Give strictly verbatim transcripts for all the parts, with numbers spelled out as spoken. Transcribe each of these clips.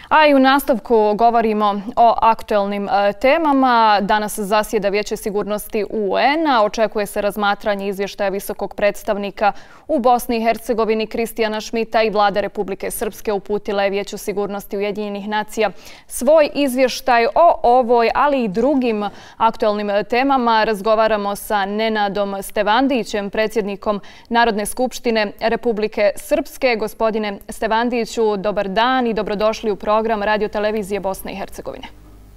A i u nastavku govorimo o aktuelnim temama. Danas zasjeda Vijeće sigurnosti U N-a. Očekuje se razmatranje izvještaja visokog predstavnika u Bosni i Hercegovini Kristijana Šmita i Vlada Republike Srpske uputila je Vijeću sigurnosti Ujedinjenih nacija svoj izvještaj o ovoj, ali i drugim aktuelnim temama. Razgovaramo sa Nenadom Stevandićem, predsjednikom Narodne skupštine Republike Srpske. Gospodine Stevandiću, dobar dan i dobrodošli u program Radio televizije Bosne i Hercegovine.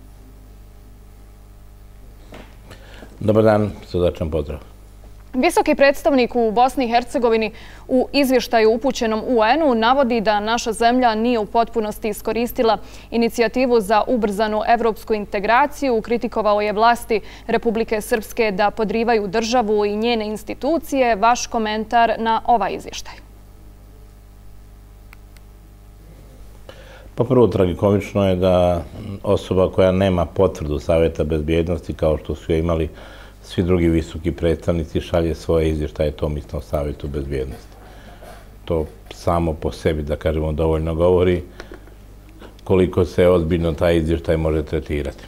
Dobar dan, srdačan pozdrav. Visoki predstavnik u Bosni i Hercegovini u izvještaju upućenom U N-u navodi da naša zemlja nije u potpunosti iskoristila inicijativu za ubrzanu evropsku integraciju. Kritikovao je vlasti Republike Srpske da podrivaju državu i njene institucije. Vaš komentar na ovaj izvještaj? Pa prvo, tragikomično je da osoba koja nema potvrdu Savjeta bezbjednosti, kao što su je imali svi drugi visoki predstavnici, šalje svoje izvještaje tom istom Savjetu bezbjednosti. To samo po sebi, da kažemo, dovoljno govori koliko se ozbiljno taj izvještaj može tretirati.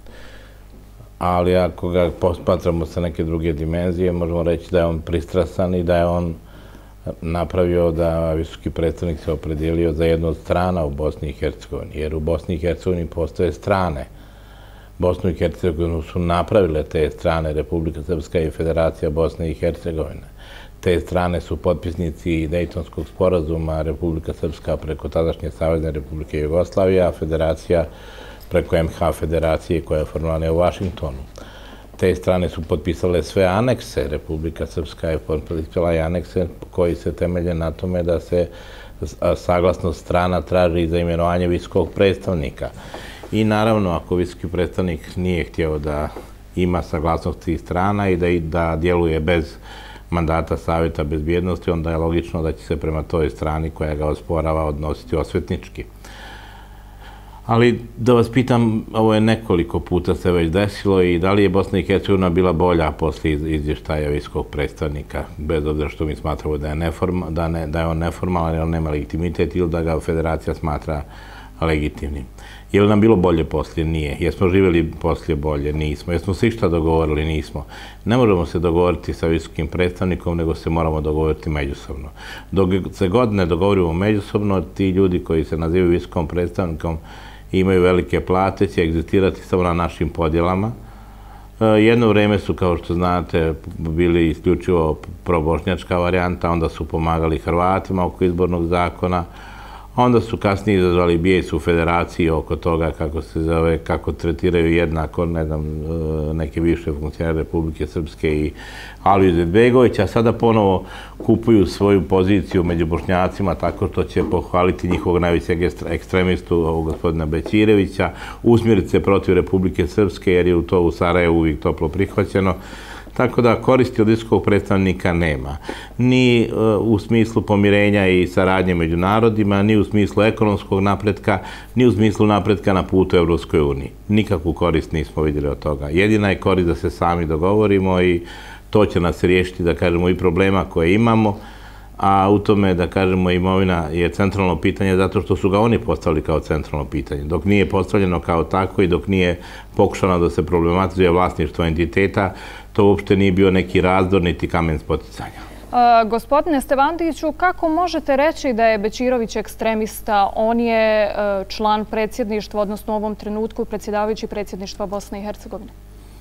Ali ako ga posmatramo sa neke druge dimenzije, možemo reći da je on pristrasan i da je on napravio da visoki predstavnik se opredijelio za jednu od strana u Bosni i Hercegovini, jer u Bosni i Hercegovini postoje strane. Bosnu i Hercegovinu su napravile te strane Republika Srpska i Federacija Bosne i Hercegovine. Te strane su potpisnici Dejtonskog sporazuma, Republika Srpska preko tadašnje Savezne Republike Jugoslavije, a Federacija preko M H Federacije koja je formirana u Vašingtonu. Te strane su potpisale sve anekse. Republika Srpska je potpisala i anekse koji se temelje na tome da se saglasnost strana traži za imenovanje visokog predstavnika. I naravno, ako visoki predstavnik nije htio da ima saglasnost tih strana i da, da djeluje bez mandata Savjeta bezbjednosti, onda je logično da će se prema toj strani koja ga osporava odnositi osvetnički. Ali da vas pitam, ovo je nekoliko puta se već desilo i da li je Bosna i Hercegovina bila bolja poslije izvještaja visokog predstavnika, bez obzira što mi smatramo da je, neforma, da ne, da je on neformalan, jer on nema legitimitet ili da ga Federacija smatra legitimnim. Je li nam bilo bolje poslije? Nije. Jesmo živjeli poslije bolje? Nismo. Jesmo se išta dogovorili? Nismo. Ne možemo se dogovoriti sa visokim predstavnikom, nego se moramo dogovoriti međusobno. Dok se god ne dogovorimo međusobno, ti ljudi koji se nazivaju visokom predstavnikom imaju velike plate, će egzistirati samo na našim podjelama. Jedno vrijeme su, kao što znate, bili isključivo probošnjačka varijanta, onda su pomagali Hrvatima oko izbornog zakona, onda su kasnije izazvali bijes u Federaciji oko toga kako se zove, kako tretiraju jednako, ne znam, neke više funkcionere Republike Srpske i Aliju Izetbegovića, a sada ponovo kupuju svoju poziciju među Bošnjacima tako što će pohvaliti njihovog najvećeg ekstremistu, gospodina Bećirevića, usmjeriti se protiv Republike Srpske jer je u to u Sarajevu uvijek toplo prihvaćeno. Tako da koristi od visokog predstavnika nema. Ni u smislu pomirenja i saradnje među narodima, ni u smislu ekonomskog napretka, ni u smislu napretka na putu Evropskoj uniji. Nikakvu korist nismo vidjeli od toga. Jedina je korist da se sami dogovorimo i to će nas riješiti, da kažemo, i problema koje imamo, a u tome, da kažemo, imovina je centralno pitanje zato što su ga oni postavili kao centralno pitanje. Dok nije postavljeno kao tako i dok nije pokušano da se problematizuje vlasništvo entiteta, to uopšte nije bio neki razdor niti kamen spoticanja. Uh, gospodine Stevandiću, kako možete reći da je Bećirović ekstremista? On je uh, član predsjedništva, odnosno u ovom trenutku predsjedavajući predsjedništva Bosne i Hercegovine.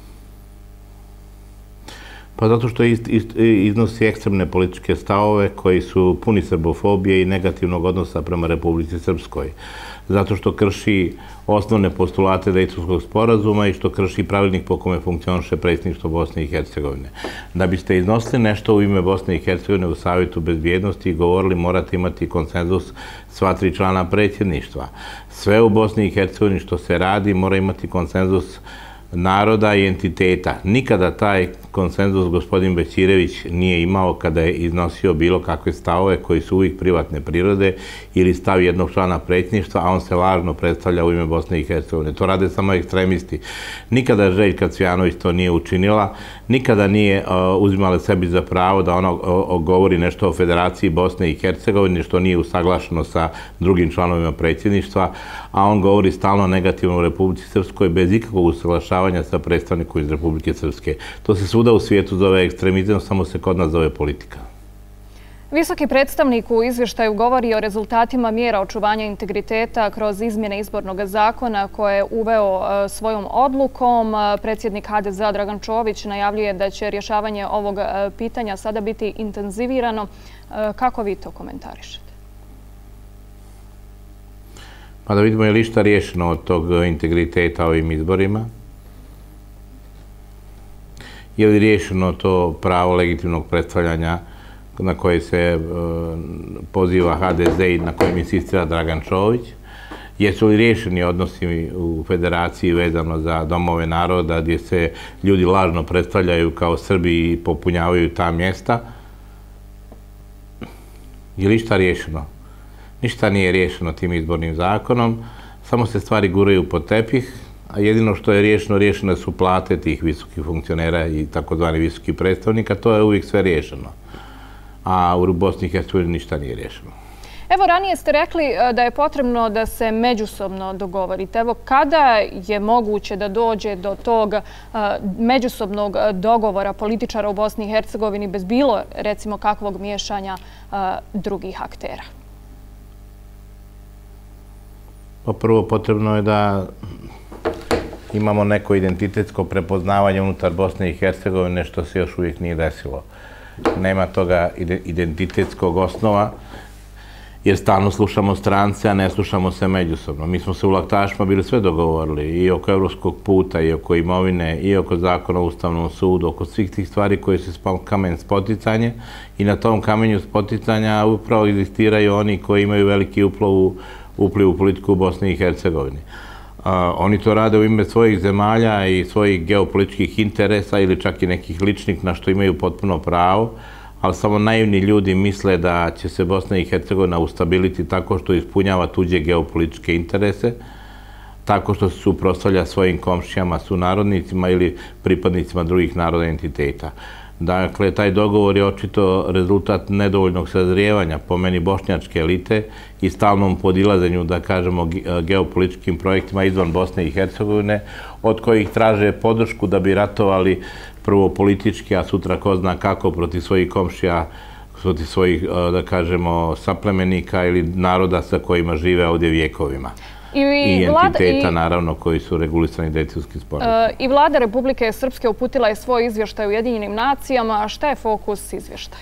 Pa zato što iznosi ekstremne političke stavove koji su puni srbofobije i negativnog odnosa prema Republici Srpskoj. Zato što krši osnovne postulate Dejtonskog sporazuma i što krši pravilnik po kome funkcioniše predsjedništvo Bosne i Hercegovine. Da biste iznosili nešto u ime Bosne i Hercegovine u Savjetu bezbjednosti i govorili morate imati konsenzus sva tri člana predsjedništva. Sve u Bosni i Hercegovini što se radi mora imati konsenzus naroda i entiteta. Nikada taj konsenzus gospodin Bećirević nije imao kada je iznosio bilo kakve stavove koji su uvijek privatne prirode ili stav jednog člana predsjedništva, a on se lažno predstavlja u ime Bosne i Hercegovine. To rade samo ekstremisti. Nikada Željka Cvijanović to nije učinila, nikada nije uzimala sebi za pravo da ona govori nešto o Federaciji Bosne i Hercegovine, što nije usaglašeno sa drugim članovima predsjedništva, a on govori stalno negativno u Republici Srpskoj bez ikakvog usaglašavanja sa predstavnikom iz Republike Srpske. To se svuda u svijetu zove ekstremizam, samo se kod nas zove politika. Visoki predstavnik u izvještaju govori o rezultatima mjera očuvanja integriteta kroz izmjene izbornog zakona koje je uveo svojom odlukom. Predsjednik ha de zea Dragan Čović najavljuje da će rješavanje ovog pitanja sada biti intenzivirano. Kako vi to komentarišete? Pa da vidimo je li šta riješeno od tog integriteta ovim izborima. Je li riješeno to pravo legitimnog predstavljanja na koje se poziva ha de ze i na kojem insistira Dragan Čović? Jesu li riješeni odnosi u federaciji vezano za domove naroda gdje se ljudi lažno predstavljaju kao Srbi i popunjavaju ta mjesta? Je li šta riješeno? Ništa nije riješeno tim izbornim zakonom, samo se stvari guraju pod tepih, a jedino što je riješeno, riješene su plate tih visokih funkcionera i takozvani visokih predstavnika, to je uvijek sve riješeno. A u Bosni i Hercegovini ništa nije riješeno. Evo, ranije ste rekli da je potrebno da se međusobno dogovorite. Evo, kada je moguće da dođe do tog međusobnog dogovora političara u Bosni i Hercegovini bez bilo, recimo, kakvog miješanja drugih aktera? Pa prvo potrebno je da imamo neko identitetsko prepoznavanje unutar Bosne i Hercegovine, što se još uvijek nije desilo. Nema toga identitetskog osnova, jer stalno slušamo strance, a ne slušamo se međusobno. Mi smo se u Laktašima bili sve dogovorili, i oko evropskog puta, i oko imovine, i oko zakona o Ustavnom sudu, oko svih tih stvari koji su kamen spoticanje, i na tom kamenju spoticanja upravo egzistiraju oni koji imaju veliki upliv u politiku u Bosni i Hercegovini. Oni to rade u ime svojih zemalja i svojih geopolitičkih interesa ili čak i nekih ličnih na što imaju potpuno pravo, ali samo naivni ljudi misle da će se Bosna i Hercegovina ustabiliti tako što ispunjava tuđe geopolitičke interese, tako što se suprotstavlja svojim komšijama, sunarodnicima ili pripadnicima drugih naroda i entiteta. Dakle, taj dogovor je očito rezultat nedovoljnog sazrijevanja po meni bošnjačke elite i stalnom podilazenju, da kažemo, geopolitičkim projektima izvan Bosne i Hercegovine, od kojih traže podršku da bi ratovali prvo politički, a sutra ko zna kako protiv svojih komšija, protiv svojih, da kažemo, saplemenika ili naroda sa kojima žive ovdje vjekovima. I entiteta, naravno, koji su regulisani Dejtonskim sporazumom. I vlada Republike Srpske uputila je svoj izvještaj Ujedinjenim nacijama. A šta je fokus izvještaja?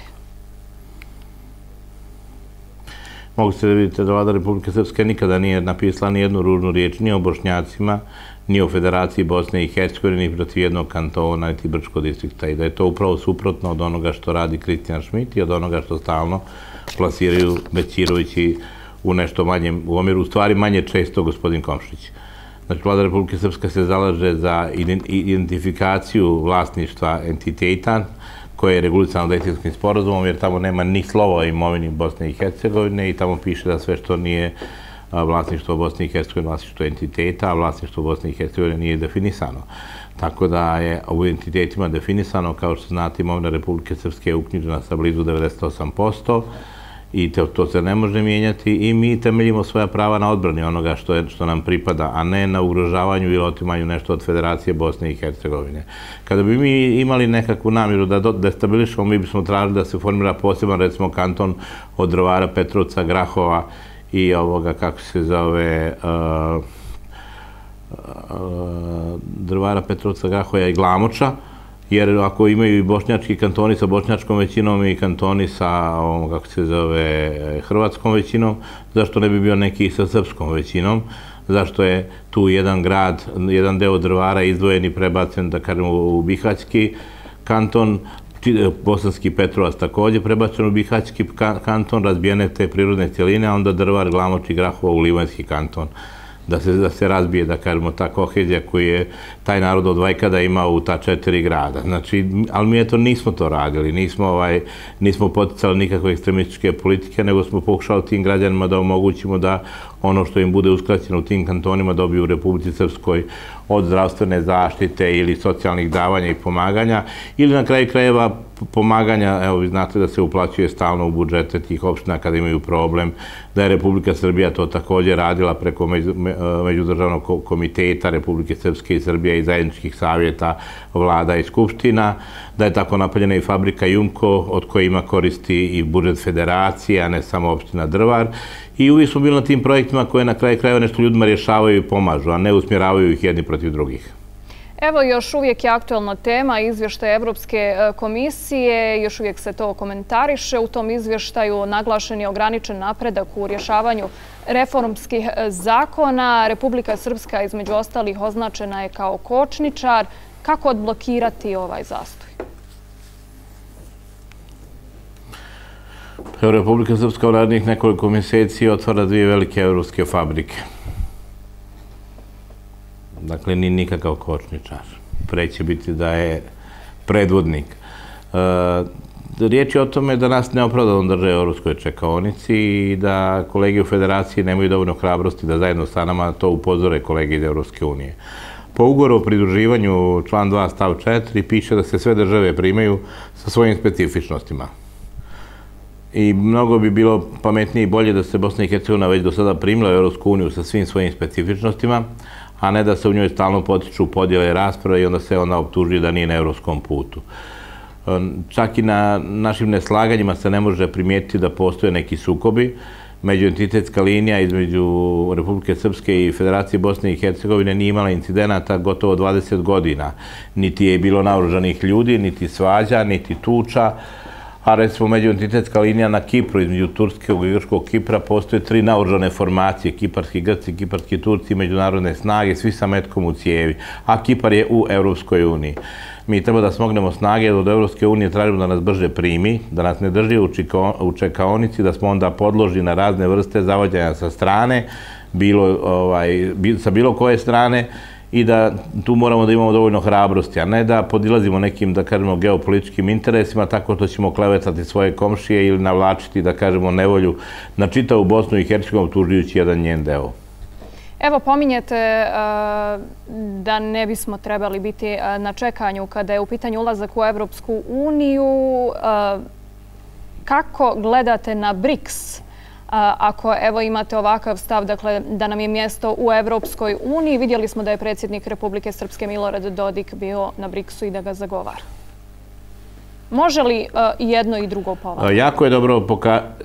Mogu se da vidite da vlada Republike Srpske nikada nije napisala ni jednu ružnu riječ ni o Bošnjacima, ni o Federaciji Bosne i Hercegovine, ni protiv jednog kantona, niti Brčkog distrikta. I da je to upravo suprotno od onoga što radi Kristijan Šmit i od onoga što stalno plasiraju Bećirović i u nešto manjem, u omjeru, u stvari manje često gospodin Komšić. Znači, vlada Republike Srpske se zalaže za identifikaciju vlasništva entiteta koje je regulisano Dejtonskim sporazumom, jer tamo nema ni slova o imovini Bosne i Hercegovine i tamo piše da sve što nije vlasništvo Bosne i Hercegovine, vlasništvo entiteta, a vlasništvo Bosne i Hercegovine nije definisano. Tako da je u entitetima definisano, kao što znate, imovina Republike Srpske je uknjižena sa blizu devedeset osam posto, i to se ne može mijenjati i mi temeljimo svoja prava na odbrani onoga što nam pripada, a ne na ugrožavanju ili otimanju nešto od Federacije Bosne i Hercegovine. Kada bi mi imali nekakvu namjeru da destabilišemo, mi bismo tražili da se formira poseban, recimo, kanton od Drvara, Petrovca, Grahova i ovoga, kako se zove, Drvara, Petrovca, Grahova i Glamoča, jer ako imaju i bošnjački kantoni sa bošnjačkom većinom i kantoni sa, kako se zove, hrvatskom većinom, zašto ne bi bio neki sa srpskom većinom, zašto je tu jedan grad, jedan deo Drvara izdvojen i prebacen, da kažemo, u Bihaćki kanton, Bosanski Petrovac također prebačen u Bihaćki kanton, razbijene te prirodne cjeline, a onda Drvar, Glamoč i Grahova u Livanjski kanton. da se, da se razbije, da kažemo, ta kohezija koju je taj narod od vajkada imao u ta četiri grada. Znači, ali mi eto nismo to radili, nismo, ovaj, nismo poticali nikakve ekstremističke politike, nego smo pokušali tim građanima da omogućimo da ono što im bude uskraćeno u tim kantonima dobiju u Republici Srpskoj od zdravstvene zaštite ili socijalnih davanja i pomaganja, ili na kraju krajeva pomaganja, evo vi znate da se uplaćuje stalno u budžete tih opština kada imaju problem, da je Republika Srbija to također radila preko Međudržavnog komiteta Republike Srpske i Srbije i zajedničkih savjeta vlada i skupština, da je tako napravljena i fabrika Jumko od koje ima koristi i budžet federacije, a ne samo opština Drvar. I uvijek smo bili na tim projektima koje na kraju krajeva nešto ljudima rješavaju i pomažu, a ne usmjeravaju ih jedni protiv drugih. Evo, još uvijek je aktualna tema izvještaj Evropske komisije, još uvijek se to komentariše. U tom izvještaju naglašen je ograničen napredak u rješavanju reformskih zakona. Republika Srpska, između ostalih, označena je kao kočničar. Kako odblokirati ovaj zastoj? Republika Srpska u narednih nekoliko mjeseci otvara dvije velike evropske fabrike. Dakle, ni nikakav kočničar. Pre će biti da je predvodnik. Riječ je o tome da nas neopravdano drže u evropskoj čekaonici i da kolege u federaciji nemaju dovoljno hrabrosti da zajedno sa nama to upozore kolege iz Evropske unije. Po ugovoru o pridruživanju član dva stav četiri piše da se sve države primaju sa svojim specifičnostima. I mnogo bi bilo pametnije i bolje da se Bosna i Hercegovina već do sada primila u Evropsku uniju sa svim svojim specifičnostima, a ne da se u njoj stalno potiču podjele i rasprave i onda se ona optuži da nije na evropskom putu. Čak i na našim neslaganjima se ne može primijetiti da postoje neki sukobi. Međuentitetska linija između Republike Srpske i Federacije Bosne i Hercegovine nije imala incidenata gotovo dvadeset godina. Niti je bilo naoružanih ljudi, niti svađa, niti tuča. A recimo međuentitetska linija na Kipru, između Turskog i Grčkog Kipra, postoje tri naoružane formacije, kiparski Grci, kiparski Turci, međunarodne snage, svi sa metkom u cijevi. A Kipar je u Evropskoj uniji. Mi treba da smognemo snage, od Evropske unije tražimo da nas brže primi, da nas ne drži u čekaonici, da smo onda podložni na razne vrste zavođanja sa strane, sa bilo koje strane, i da tu moramo da imamo dovoljno hrabrosti, a ne da podilazimo nekim, da kažemo, geopolitičkim interesima tako što ćemo klevetati svoje komšije ili navlačiti, da kažemo, nevolju na čitavu Bosnu i Hercegovinu tužujući jedan njen deo. Evo, pominjete da ne bismo trebali biti na čekanju kada je u pitanju ulazak u Evropsku uniju. Kako gledate na BRICS? Ako evo imate ovakav stav, dakle, da nam je mjesto u Evropskoj uniji, vidjeli smo da je predsjednik Republike Srpske Milorad Dodik bio na BRICS-u i da ga zagovara. Može li jedno i drugo po vama? Jako je dobro pokazati...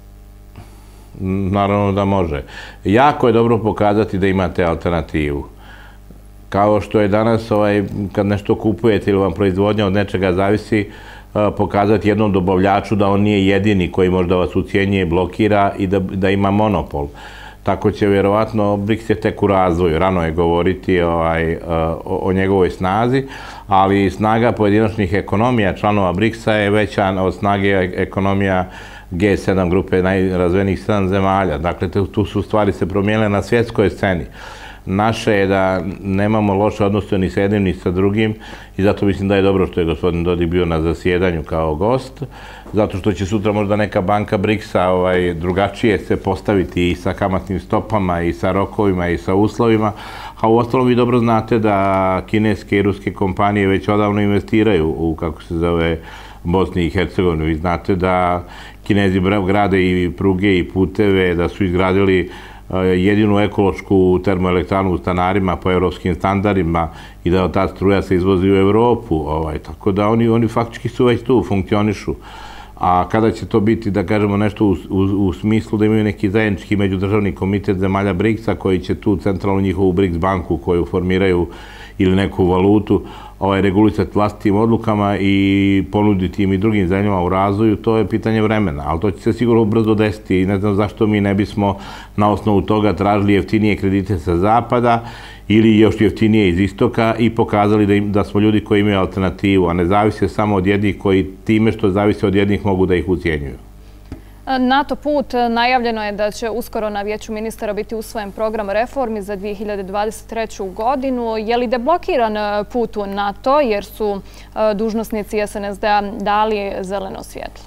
Naravno da može. Jako je dobro pokazati da imate alternativu. Kao što je danas, kad nešto kupujete ili vam proizvodnja od nečega zavisi, pokazati jednom dobavljaču da on nije jedini koji možda vas ucijenjuje, blokira i da ima monopol. Tako će vjerovatno, BRICS je tek u razvoju, rano je govoriti o njegovoj snazi, ali snaga pojedinačnih ekonomija članova BRICS-a je veća od snage ekonomija G sedam grupe najrazvijenijih sedam zemalja. Dakle, tu su stvari se promijenile na svjetskoj sceni. Naše je da nemamo loše odnose ni sa jednim ni sa drugim i zato mislim da je dobro što je gospodin Dodik bio na zasjedanju kao gost, zato što će sutra možda neka banka BRICS-a drugačije se postaviti i sa kamatnim stopama i sa rokovima i sa uslovima, a u ostalom vi dobro znate da kineske i ruske kompanije već odavno investiraju u, kako se zove, Bosni i Hercegovini. Vi znate da Kinezi grade i pruge i puteve, da su izgradili jedinu ekološku termoelektranu u Stanarima po evropskim standardima i da ta struja se izvozi u Evropu. Tako da oni faktički su već tu, funkcionišu. A kada će to biti, da kažemo, nešto u smislu da imaju neki zajednički međudržavni komitet zemalja BRICS-a koji će tu centralnu njihovu BRICS banku koju formiraju ili neku valutu regulisati vlastitim odlukama i ponuditi im i drugim zemljama u razvoju, to je pitanje vremena. Ali to će se sigurno brzo desiti i ne znam zašto mi ne bismo na osnovu toga tražili jeftinije kredite sa zapada ili još jeftinije iz istoka i pokazali da smo ljudi koji imaju alternativu, a ne zavise samo od jednih koji time što zavise od jednih mogu da ih ucijenjuju. NATO put, najavljeno je da će uskoro na Vijeću ministara biti usvojen program reformi za dvije hiljade dvadeset treću. godinu. Je li deblokiran put u NATO jer su dužnosnici S N S D-a dali zeleno svjetlo?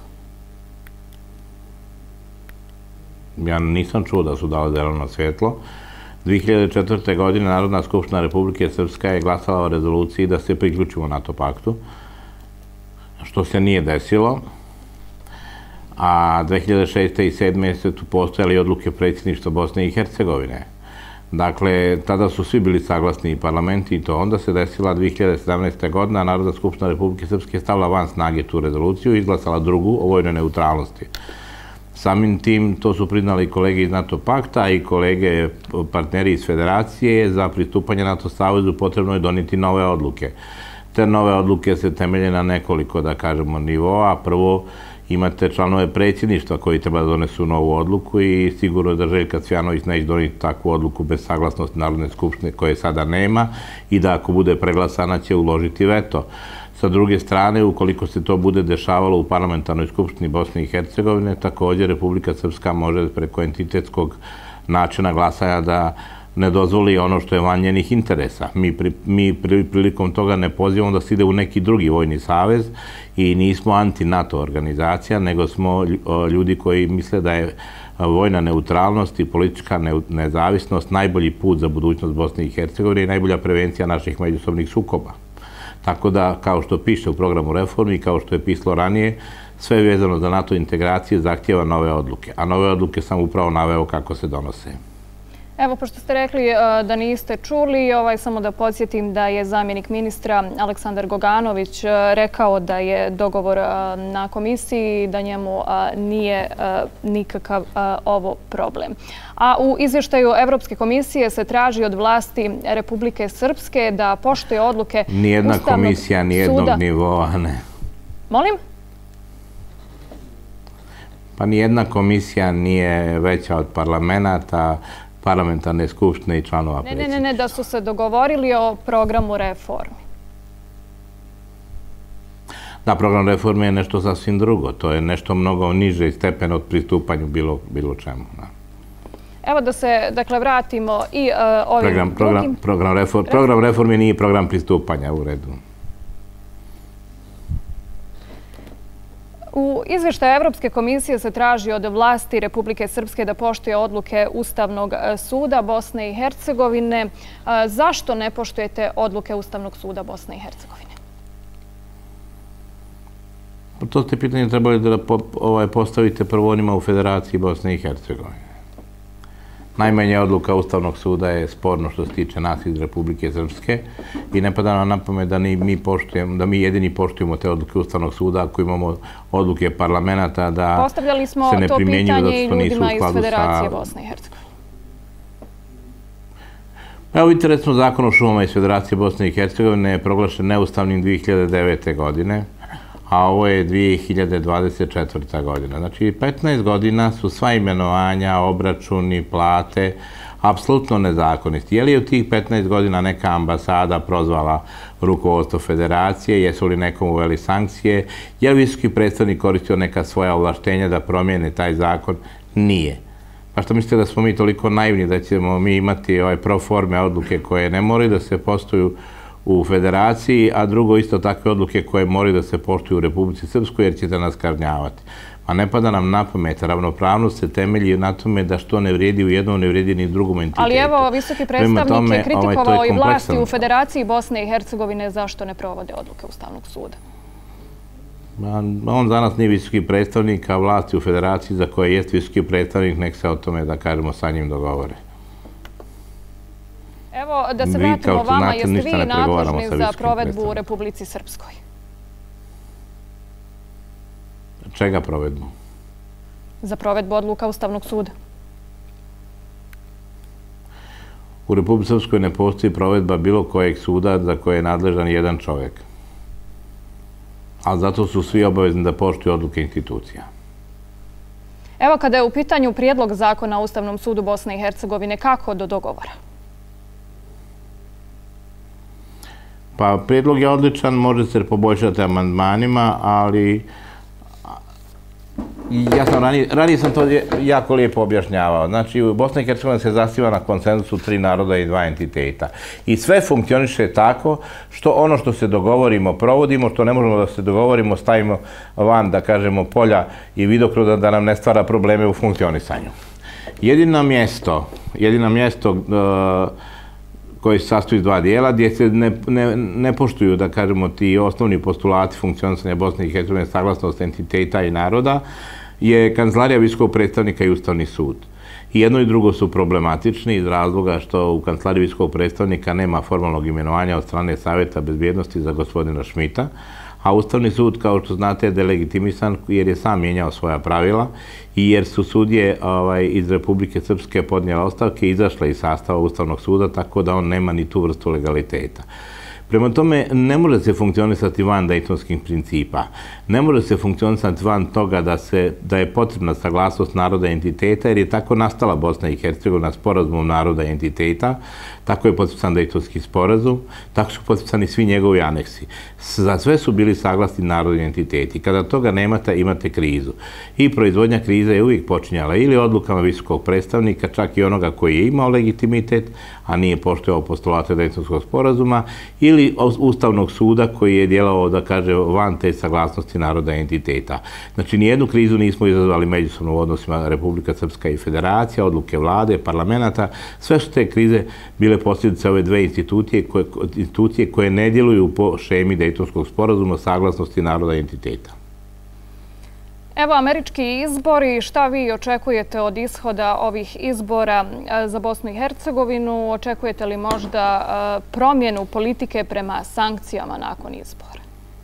Ja nisam čuo da su dali zeleno svjetlo. dvije hiljade četvrte. godine Narodna skupština Republike Srpska je glasala o rezoluciji da se priključimo NATO paktu, što se nije desilo. A dve hiljade šeste. i sedme. su tu postojali odluke predsjedništva Bosne i Hercegovine. Dakle, tada su svi bili saglasni i parlamenti i to. Onda se desila dvije hiljade sedamnaeste. godina, Narodna skupština Republike Srpske stavila van snage tu rezoluciju i izglasala drugu o vojnoj neutralnosti. Samim tim to su priznali kolege iz NATO pakta i kolege partneri iz Federacije. Za pristupanje NATO savezu potrebno je donijeti nove odluke. Te nove odluke se temelje na nekoliko, da kažemo, nivoa. Prvo, imate članove predsjedništva koji treba da donesu novu odluku i sigurno je da Željka Cvjanović neće donijeti takvu odluku bez saglasnosti Narodne skupštine koje sada nema i da ako bude preglasana će uložiti veto. Sa druge strane, ukoliko se to bude dešavalo u parlamentarnoj skupštini Bosne i Hercegovine, također Republika Srpska može preko entitetskog načina glasanja da ne dozvoli ono što je van njenih interesa. Mi, pri, mi pri, prilikom toga ne pozivamo da se ide u neki drugi vojni savez i nismo anti-NATO organizacija, nego smo ljudi koji misle da je vojna neutralnost i politička nezavisnost najbolji put za budućnost Bosne i Hercegovine i najbolja prevencija naših međusobnih sukoba. Tako da, kao što piše u programu reformi, kao što je pisalo ranije, sve vezano za NATO integracije zahtjeva nove odluke. A nove odluke sam upravo naveo kako se donose. Evo, pošto ste rekli da niste čuli, ovaj, samo da podsjetim da je zamjenik ministra Aleksandar Goganović rekao da je dogovor na komisiji, da njemu nije nikakav ovo problem. A u izvještaju Evropske komisije se traži od vlasti Republike Srpske da poštuje odluke Ustavnog suda. Nijedna komisija, nijednog nivoa, ne. Molim? Pa nijedna komisija nije veća od parlamenta, parlamentarne skupštine i članova predsjedništva. Ne, ne, ne, da su se dogovorili o programu reformi. Da, program reforme je nešto sasvim drugo. To je nešto mnogo niže stepen od pristupanju bilo, bilo čemu. Da. Evo da se, dakle, vratimo i uh, ovim program, program, drugim... Program, reform, program reforme nije program pristupanja, u redu. U izvještaju Evropske komisije se traži od vlasti Republike Srpske da poštuje odluke Ustavnog suda Bosne i Hercegovine. Zašto ne poštujete odluke Ustavnog suda Bosne i Hercegovine? To ste pitanje trebali da postavite prvo onima u Federaciji Bosne i Hercegovine. Najmanja odluka Ustavnog suda je sporno što se tiče nas iz Republike Srpske i ne pada nam na pamet da mi poštujemo, da mi jedini poštujemo te odluke Ustavnog suda ako imamo odluke parlamenta da se ne primjenjuju zato što nisu u skladu sa... Federacije Bosne i Hercegovine. Evo vidite, recimo, Zakon o šumama iz Federacije Bosne i Hercegovine je proglašen neustavnim dvije hiljade devete. godine, a ovo je dvije hiljade dvadeset četvrta. godina. Znači, petnaest godina su sva imenovanja, obračuni, plate, apsolutno nezakonisti. Je li u tih petnaest godina neka ambasada prozvala rukovodstvo federacije, jesu li nekom uveli sankcije, je li visoki predstavnik koristio neka svoja ovlaštenja da promijene taj zakon? Nije. Pa što mislite da smo mi toliko naivni da ćemo mi imati ove proforme odluke koje ne moraju da se poštuju u Federaciji, a drugo isto takve odluke koje moraju da se poštuju u Republici Srpskoj jer ćete nas kažnjavati. A ne pada nam na pamet, ravnopravnost se temelji na tome da što ne vrijedi u jednom, ne vrijedi ni u drugom entitetu. Ali evo, visoki predstavnik je kritikovao i vlasti u Federaciji Bosne i Hercegovine zašto ne provode odluke Ustavnog suda. On za nas nije visoki predstavnik, a vlasti u Federaciji za koje jest visoki predstavnik, nek se o tome, da kažemo, sa njim dogovore. Evo, da se vratimo vama, jeste vi nadležni za provedbu u Republici Srpskoj? Čega provedbu? Za provedbu odluka Ustavnog suda. U Republici Srpskoj ne postoji provedba bilo kojeg suda za koje je nadležan jedan čovjek. Ali zato su svi obavezni da poštuju odluke institucija. Evo, kada je u pitanju prijedlog zakona o Ustavnom sudu Bosne i Hercegovine, kako do dogovora? Pa, prijedlog je odličan, može se poboljšati amandmanima, ali Ja sam ranije, ranije sam to jako lijepo objašnjavao. Znači, Bosna i Hercegovina se zasniva na konsenzusu tri naroda i dva entiteta. I sve funkcioniše tako što ono što se dogovorimo provodimo, što ne možemo da se dogovorimo stavimo van, da kažemo, polja i vidokruga da nam ne stvara probleme u funkcionisanju. Jedino mjesto, jedino mjesto uh, koje se sastoji iz dva dijela, gdje se ne, ne, ne poštuju, da kažemo, ti osnovni postulati funkcionisanja Bosne i Hercegovine, saglasnost entiteta i naroda, je Kancelarija visokog predstavnika i Ustavni sud. I jedno i drugo su problematični iz razloga što u Kancelariji visokog predstavnika nema formalnog imenovanja od strane Savjeta bezbjednosti za gospodina Šmita, a Ustavni sud, kao što znate, je delegitimisan jer je sam mijenjao svoja pravila i jer su sudije ovaj, iz Republike Srpske podnijela ostavke i izašle iz sastava Ustavnog suda, tako da on nema ni tu vrstu legaliteta. Prema tome, ne može se funkcionisati van dejtonskih principa. Ne može se funkcionisati van toga da, se, da je potrebna saglasnost naroda i entiteta, jer je tako nastala Bosna i Hercegovina sporazumom naroda i entiteta, tako je potpisan dejtonski sporazum, tako su potpisani svi njegovi aneksi. Za sve su bili saglasni narodi i entiteti. Kada toga nemate, imate krizu. I proizvodnja krize je uvijek počinjala ili odlukama visokog predstavnika, čak i onoga koji je imao legitimitet, a nije poštovao postulate dejtonskog sporazuma, ili Ustavnog suda koji je djelovao, da kaže, van te saglasnosti naroda i entiteta. Znači, nijednu krizu nismo izazvali međusobno u odnosima Republika Srpska i Federacija, odluke vlade, parlamenta. Sve su te krize bile posljedice ove dve institucije koje, institucije koje ne djeluju po šemi dejtonskog sporazuma saglasnosti naroda i entiteta. Evo, američki izbori, šta vi očekujete od ishoda ovih izbora za Bosnu i Hercegovinu? Očekujete li možda promjenu politike prema sankcijama nakon izbora?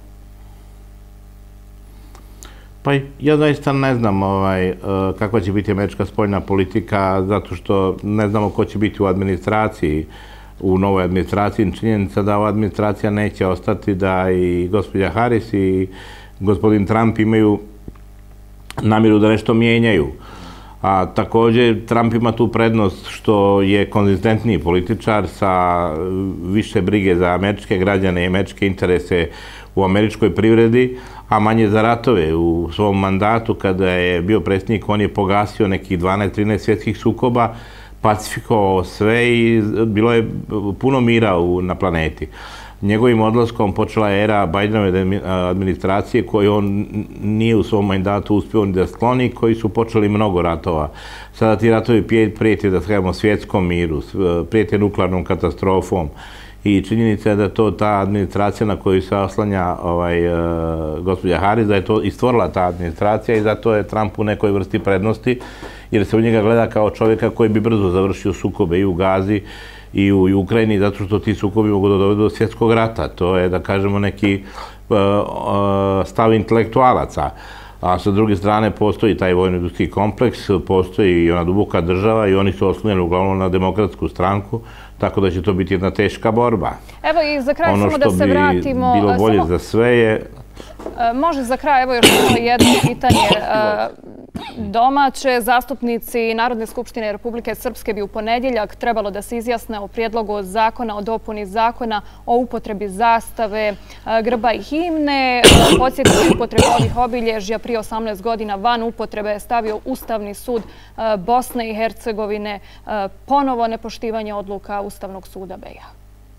Pa ja zaista ne znam ovaj, kakva će biti američka spoljna politika, zato što ne znamo ko će biti u administraciji, u novoj administraciji. Činjenica da ova administracija neće ostati, da i gospođa Harris i gospodin Trump imaju namjeru da nešto mijenjaju. A također Trump ima tu prednost što je konzistentniji političar sa više brige za američke građane i američke interese u američkoj privredi, a manje za ratove. U svom mandatu kada je bio predsjednik, on je pogasio nekih dvanaest trinaest svjetskih sukoba, pacifikovao sve i bilo je puno mira na planeti. Njegovim odlaskom počela je era Bidenove administracije koju on nije u svom mandatu uspio ni da skloni, koji su počeli mnogo ratova. Sada ti ratovi prijete, da skajemo, svjetskom miru, prijete nuklearnom katastrofom. I činjenica je da to ta administracija na koju se oslanja ovaj, uh, gospođa Harris, da je to i stvorila ta administracija i zato je Trump u nekoj vrsti prednosti, jer se u njega gleda kao čovjeka koji bi brzo završio sukobe i u Gazi i u Ukrajini, zato što ti sukobi mogu da dovedu do svjetskog rata. To je, da kažemo, neki uh, uh, stav intelektualaca. A sa druge strane postoji taj vojno-industrijski kompleks, postoji i ona duboka država i oni su oslonjeni uglavnom na demokratsku stranku, tako da će to biti jedna teška borba. Evo i za kraj samo da se vratimo... Ono što bi bilo bolje za sve je... Može za kraj, evo još jedno pitanje. Domaće zastupnici Narodne skupštine Republike Srpske bi u ponedjeljak trebalo da se izjasne o prijedlogu zakona o dopuni zakona o upotrebi zastave, grba i himne. Podsjetiti upotrebu ovih obilježja prije osamnaest godina van upotrebe je stavio Ustavni sud Bosne i Hercegovine, ponovo nepoštivanje odluka Ustavnog suda B i H.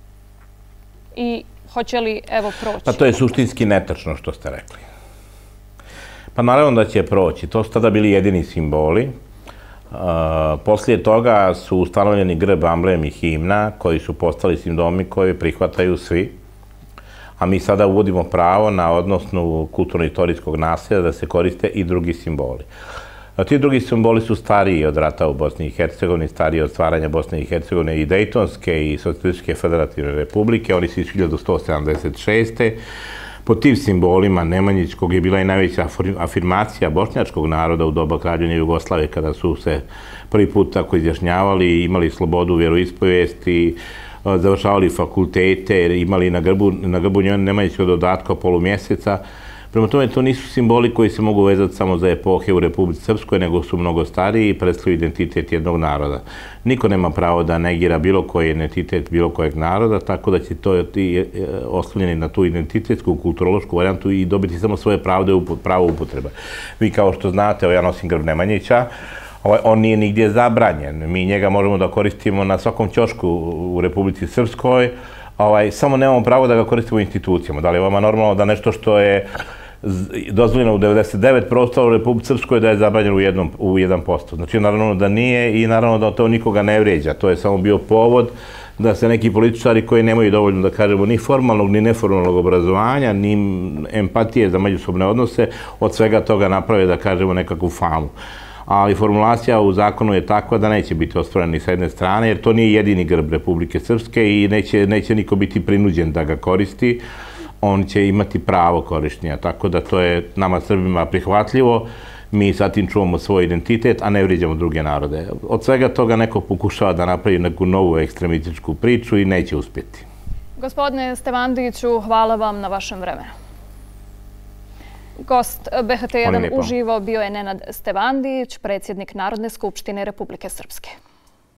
I hoće li, evo, proći? Pa to je suštinski netačno što ste rekli. Pa naravno da će proći. To su tada bili jedini simboli. Uh, poslije toga su ustanovljeni grb, amblem i himna koji su postali simboli koje prihvataju svi. A mi sada uvodimo pravo na odnosnu kulturno-istorijskog nasljeđa da se koriste i drugi simboli. A ti drugi simboli su stariji od rata u Bosni i Hercegovini, stariji od stvaranja Bosne i Hercegovine i Dejtonske i Socijalističke federativne republike. Oni su iz hiljadu sto sedamdeset šeste. Po tim simbolima Nemanjićkog je bila i najveća afirmacija bošnjačkog naroda u doba Kraljevine Jugoslavije, kada su se prvi put tako izjašnjavali, imali slobodu vjeroispovijesti, završavali fakultete, imali na grbu, na grbu Nemanjićkog dodatka polumjeseca, Prema tome, to nisu simboli koji se mogu vezati samo za epohe u Republici Srpskoj, nego su mnogo stariji i predstavljaju identitet jednog naroda. Niko nema pravo da negira bilo koji identitet bilo kojeg naroda, tako da će to ti oslonjeni na tu identitetsku, kulturološku varijantu i dobiti samo svoje pravde, pravo upotreba. Vi kao što znate, ja nosim grb Nemanjića, on nije nigdje zabranjen. Mi njega možemo da koristimo na svakom ćošku u Republici Srpskoj, samo nemamo pravo da ga koristimo u institucijama. Da li je vama normalno da nešto što je dozvoljeno u devedeset devet posto u Republici Srpskoj da je zabranjeno u jedan posto? Znači, naravno da nije i naravno da to nikoga ne vređa. To je samo bio povod da se neki političari koji nemaju dovoljno, da kažemo, ni formalnog, ni neformalnog obrazovanja, ni empatije za međusobne odnose, od svega toga naprave, da kažemo, nekakvu famu. Ali formulacija u zakonu je takva da neće biti ostvarena ni sa jedne strane, jer to nije jedini grb Republike Srpske i neće niko biti prinuđen da ga koristi. On će imati pravo korištenja, tako da to je nama Srbima prihvatljivo. Mi sa tim čuvamo svoj identitet, a ne vrijeđamo druge narode. Od svega toga neko pokušava da napravi neku novu ekstremističku priču i neće uspjeti. Gospodine Stevandiću, hvala vam na vašem vremenu. Gost B H T jedan uživo bio je Nenad Stevandić, predsjednik Narodne skupštine Republike Srpske.